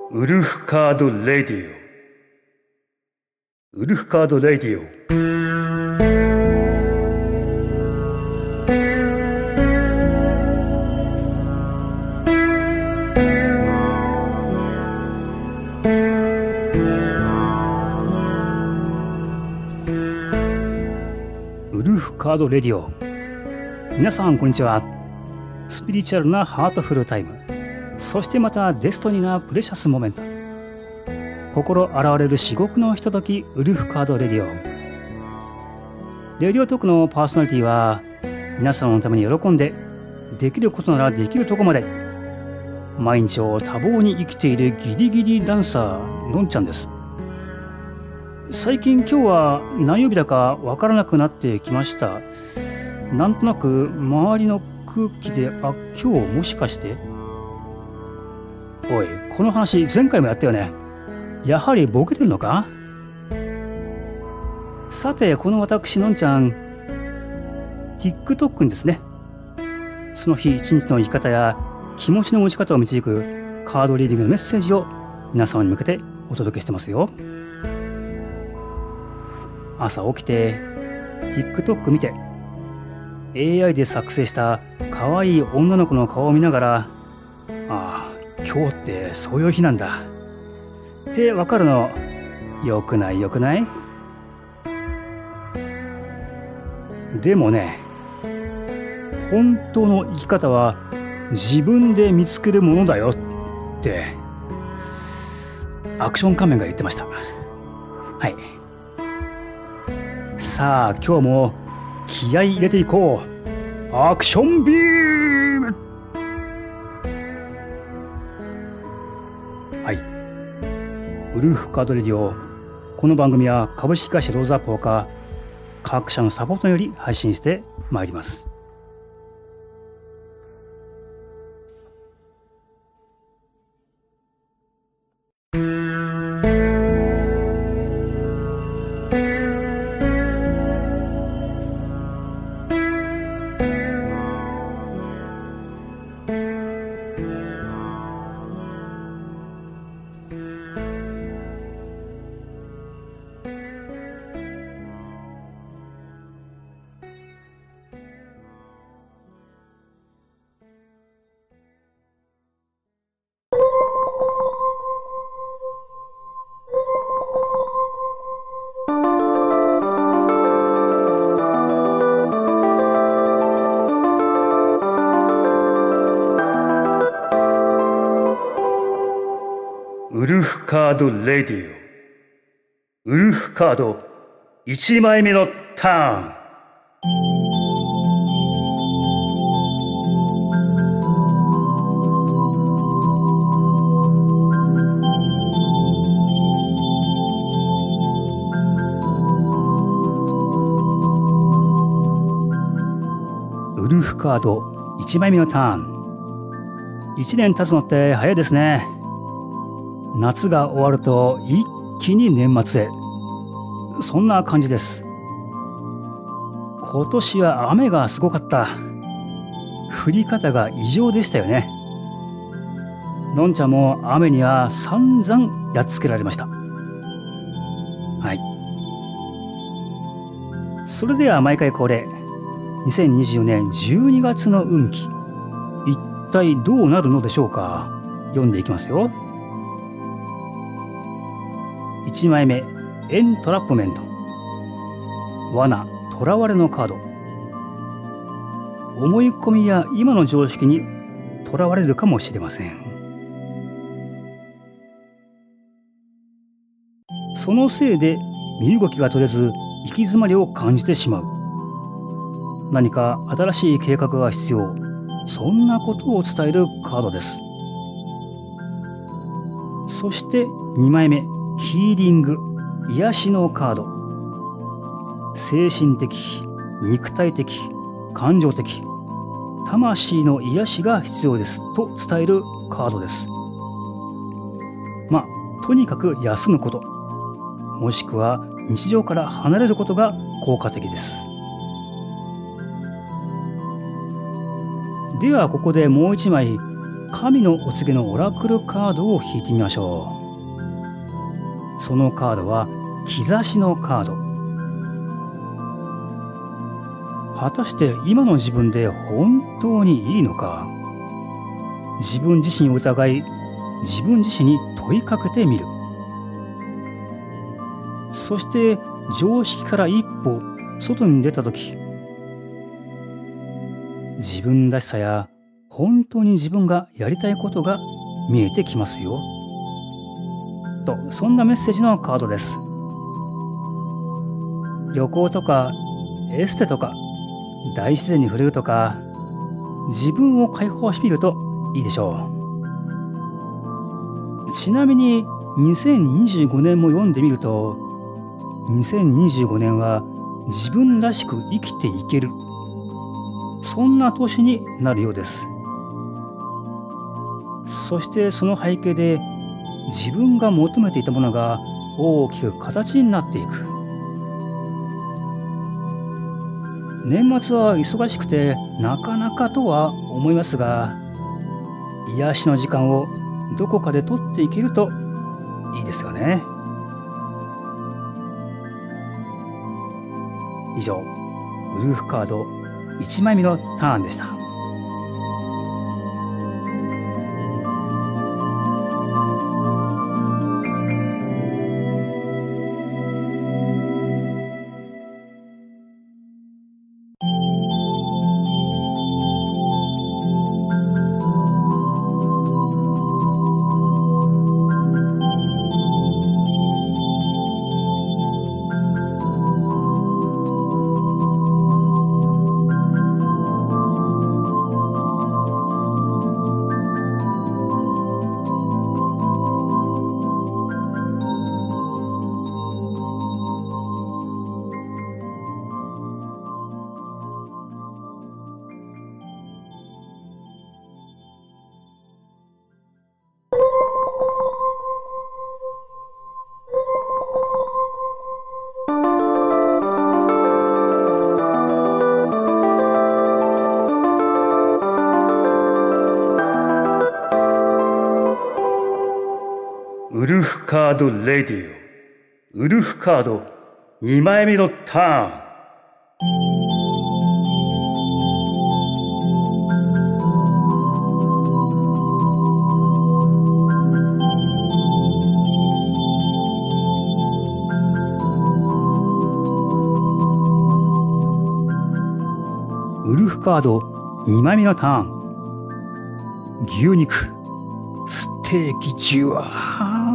ウルフカードレディオ。ウルフカードレディオ。ウルフカードレディオ。皆さんこんにちは。スピリチュアルなハートフルタイム、そしてまたデストニーなプレシャスモメント、心洗われる至極のひととき、ウルフカードレディオ。レディオトークのパーソナリティは皆さんのために喜んで、できることならできるとこまで毎日を多忙に生きているギリギリダンサーのんちゃんです。最近今日は何曜日だかわからなくなってきました。なんとなく周りの空気で、今日もしかして、おい、この話前回もやったよね。やはりボケてるのか。さて、この私のんちゃん TikTok にですね、その日一日の生き方や気持ちの持ち方を導くカードリーディングのメッセージを皆様に向けてお届けしてますよ。朝起きて TikTok 見て AI で作成した可愛い女の子の顔を見ながら、今日ってそういう日なんだってわかるの、よくないよくない？でもね、本当の生き方は自分で見つけるものだよってアクション仮面が言ってました。はい。さあ今日も気合い入れていこう。アクションビーム。はい、ウルフカードレディオ。この番組は株式会社ローザーポーカー各社のサポートにより配信してまいります。ウルフカードレディオ。ウルフカード1枚目のターン。ウルフカード1枚目のターン。1年経つのって早いですね。夏が終わると一気に年末へ、そんな感じです。今年は雨がすごかった。降り方が異常でしたよね。のんちゃんも雨には散々やっつけられました。はい。それでは毎回恒例、2024年12月の運気、一体どうなるのでしょうか。読んでいきますよ。1枚目、エントラップメント。罠、囚われのカード。思い込みや今の常識に囚われるかもしれません。そのせいで身動きが取れず行き詰まりを感じてしまう。何か新しい計画が必要、そんなことを伝えるカードです。そして2枚目、ヒーリング、癒しのカード。精神的、肉体的、感情的、魂の癒しが必要ですと伝えるカードです。とにかく休むこと、もしくは日常から離れることが効果的です。ではここでもう一枚神のお告げのオラクルカードを引いてみましょう。そのカードは兆しのカード。果たして今の自分で本当にいいのか。自分自身を疑い、自分自身に問いかけてみる。そして常識から一歩外に出たとき、自分らしさや本当に自分がやりたいことが見えてきますよ。と、そんなメッセージのカードです。旅行とかエステとか大自然に触れるとか、自分を解放してみるといいでしょう。ちなみに2025年も読んでみると、2025年は自分らしく生きていける、そんな年になるようです。そしてその背景で自分が求めていたものが大きく形になっていく。年末は忙しくてなかなかとは思いますが、癒しの時間をどこかで取っていけるといいですよね。以上、ウルフカード1枚目のターンでした。ウルフカードレディオ、ウルフカード2枚目のターン。ウルフカード2枚目のターン。牛肉、ステーキジュワー、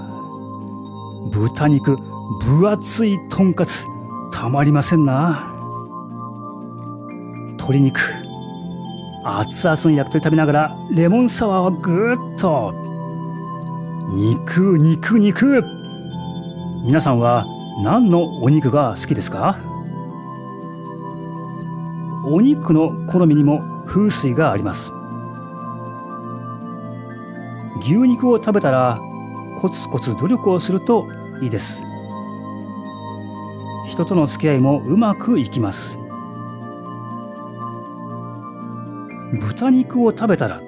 豚肉、分厚いとんかつ、たまりませんな。鶏肉、熱々の焼き鳥食べながらレモンサワーをぐーっと。肉、肉、肉。皆さんは何のお肉が好きですか？お肉の好みにも風水があります。牛肉を食べたらコツコツ努力をするといいです。人との付き合いもうまくいきます。豚肉を食べたら、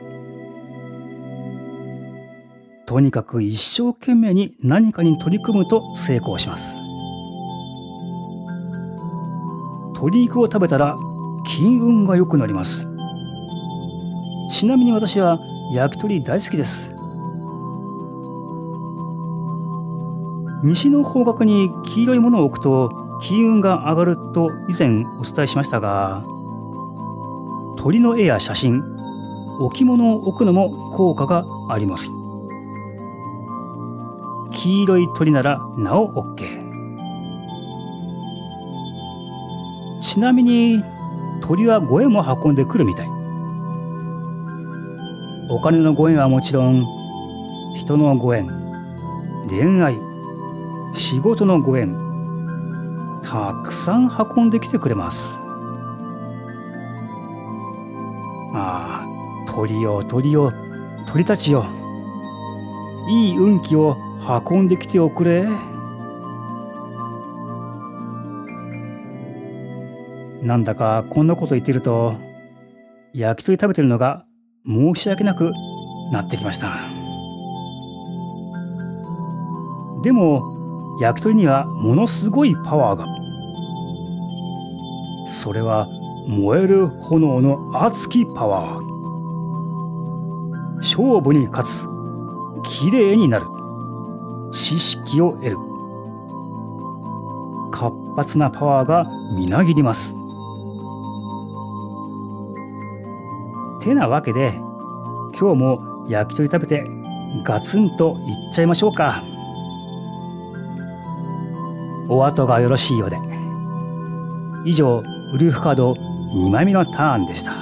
とにかく一生懸命に何かに取り組むと成功します。鶏肉を食べたら金運が良くなります。ちなみに私は焼き鳥大好きです。西の方角に黄色いものを置くと金運が上がると以前お伝えしましたが、鳥の絵や写真、置物を置くのも効果があります。黄色い鳥ならなお OK。 ちなみに鳥はご縁も運んでくるみたい。お金のご縁はもちろん、人のご縁、恋愛、仕事のご縁、たくさん運んできてくれます。ああ、鳥よ鳥よ、鳥たちよ、いい運気を運んできておくれ。なんだかこんなこと言ってると、焼き鳥食べてるのが申し訳なくなってきました。でも焼き鳥にはものすごいパワーが。それは燃える炎の熱きパワー。勝負に勝つ、きれいになる、知識を得る、活発なパワーがみなぎります。てなわけで今日も焼き鳥食べてガツンといっちゃいましょうか。お後がよろしいようで。以上、ウルフカード2枚目のターンでした。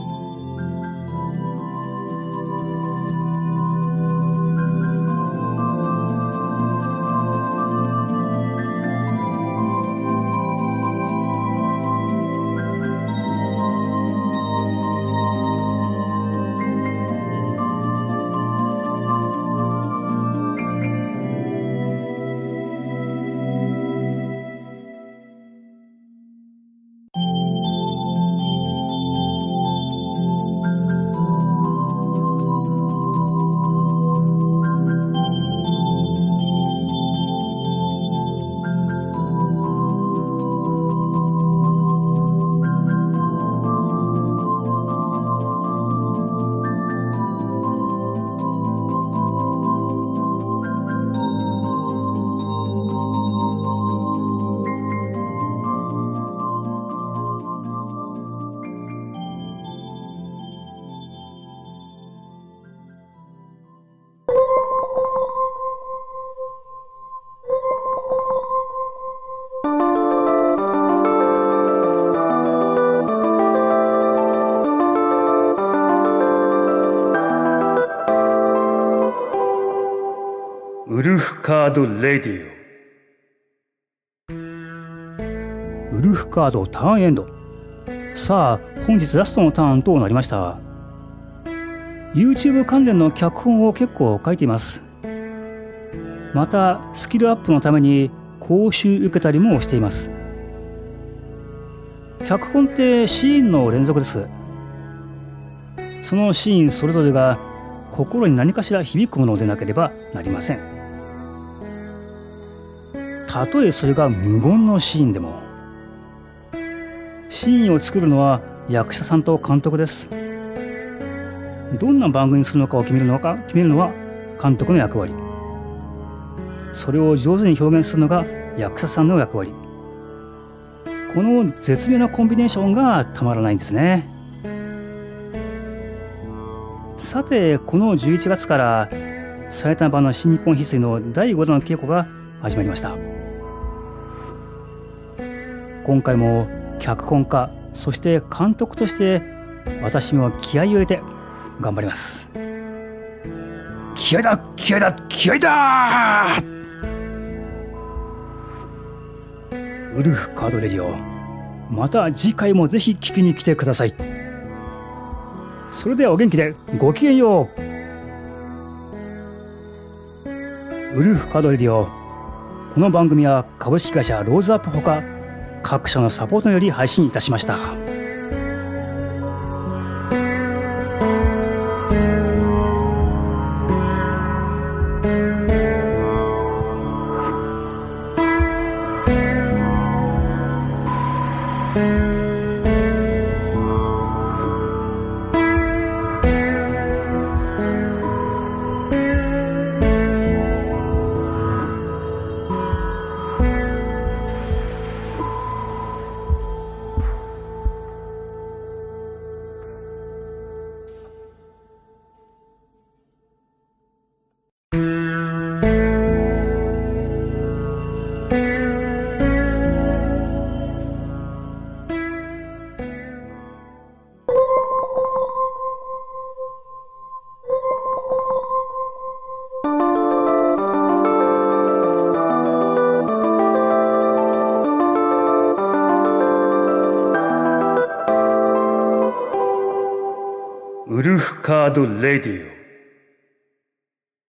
ウルフカードレディオ。ウルフカードターンエンド。さあ本日ラストのターンとなりました。 YouTube 関連の脚本を結構書いています。またスキルアップのために講習受けたりもしています。脚本ってシーンの連続です。そのシーンそれぞれが心に何かしら響くものでなければなりません。たとえそれが無言のシーンでも。シーンを作るのは役者さんと監督です。どんな番組にするのかを決めるのは監督の役割。それを上手に表現するのが役者さんの役割。この絶妙なコンビネーションがたまらないんですね。さてこの11月から埼玉版の新日本翡翠の第5弾の稽古が始まりました。今回も脚本家そして監督として私も気合いを入れて頑張ります。気合だ気合だ気合だ。ウルフカードレディオ、また次回もぜひ聞きに来てください。それではお元気でごきげんよう。ウルフカードレディオ。この番組は株式会社ローズアップほか各社のサポートにより配信いたしました。ウルフカードレディオ。